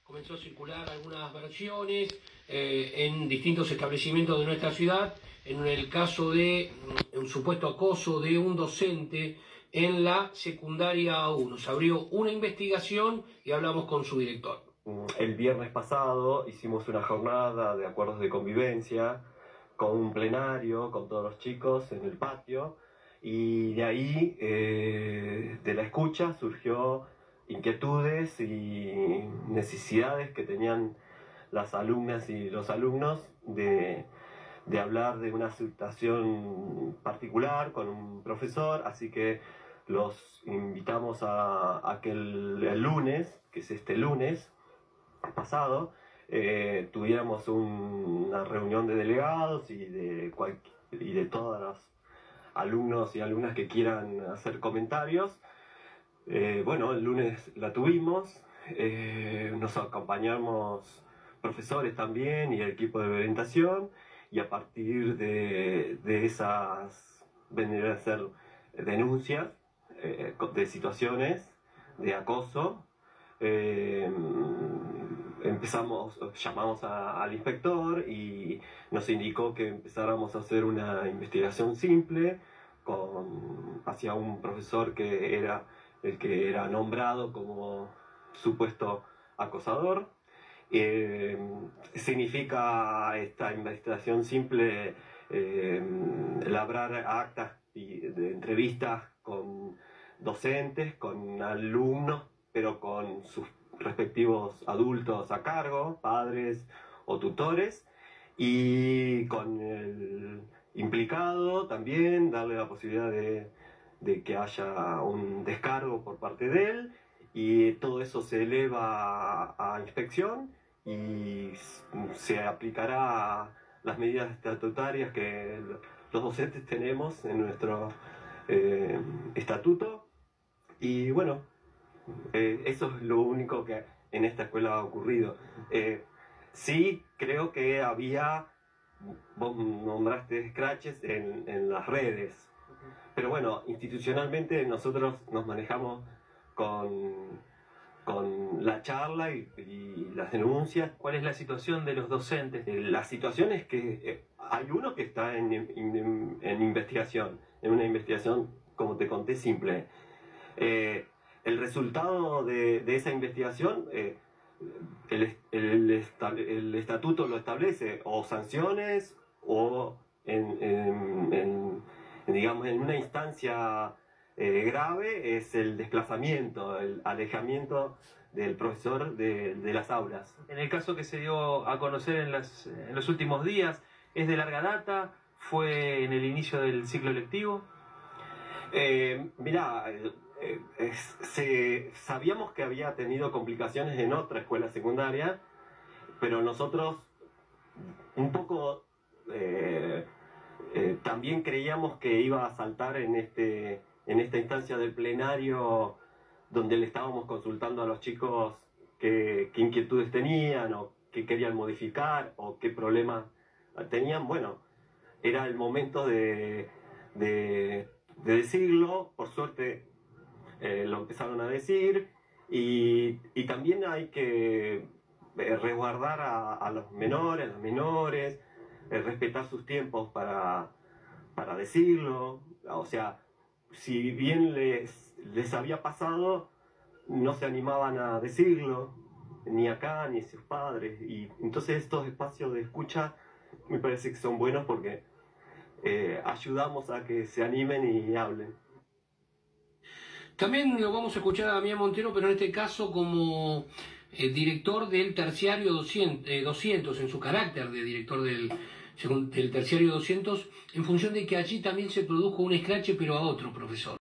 comenzó a circular algunas versiones en distintos establecimientos de nuestra ciudad, en el caso de un supuesto acoso de un docente en la secundaria 1. Se abrió una investigación y hablamos con su director. El viernes pasado hicimos una jornada de acuerdos de convivencia con un plenario, con todos los chicos en el patio, y de ahí, de la escucha, surgió inquietudes y necesidades que tenían las alumnas y los alumnos de hablar de una situación particular con un profesor, así que los invitamos a que el lunes, que es este lunes pasado, tuviéramos una reunión de delegados y de todos los alumnos y alumnas que quieran hacer comentarios. Bueno, el lunes la tuvimos, nos acompañamos profesores también y el equipo de orientación, y a partir de esas vendrían a ser denuncias de situaciones de acoso. Llamamos al inspector y nos indicó que empezáramos a hacer una investigación simple hacia un profesor que era el que era nombrado como supuesto acosador. Significa esta investigación simple labrar actas de entrevistas con docentes, con alumnos, pero con sus respectivos adultos a cargo, padres o tutores, y con el implicado también darle la posibilidad de que haya un descargo por parte de él, y todo eso se eleva a inspección y se aplicará las medidas estatutarias que los docentes tenemos en nuestro estatuto. Y bueno, eso es lo único que en esta escuela ha ocurrido. Sí, creo que vos nombraste scratches en las redes, pero bueno, institucionalmente nosotros nos manejamos con la charla y las denuncias. ¿Cuál es la situación de los docentes? La situación es que hay uno que está en investigación, en una investigación, como te conté, simple. El resultado de esa investigación, el estatuto lo establece, o sanciones, o digamos, en una instancia grave es el desplazamiento, el alejamiento del profesor de las aulas. En el caso que se dio a conocer en los últimos días, ¿es de larga data? ¿Fue en el inicio del ciclo lectivo? Mirá, sabíamos que había tenido complicaciones en otra escuela secundaria, pero nosotros un poco también creíamos que iba a saltar en esta instancia del plenario, donde le estábamos consultando a los chicos qué inquietudes tenían, o qué querían modificar, o qué problemas tenían. Bueno, era el momento de decirlo. Por suerte lo empezaron a decir, y también hay que resguardar a los menores, las menores, respetar sus tiempos para decirlo. O sea, si bien les había pasado, no se animaban a decirlo, ni acá ni sus padres, y entonces estos espacios de escucha me parece que son buenos porque ayudamos a que se animen y hablen. También lo vamos a escuchar a Damián Montero, pero en este caso como director del terciario 200, en su carácter de director del terciario 200, en función de que allí también se produjo un escrache, pero a otro profesor.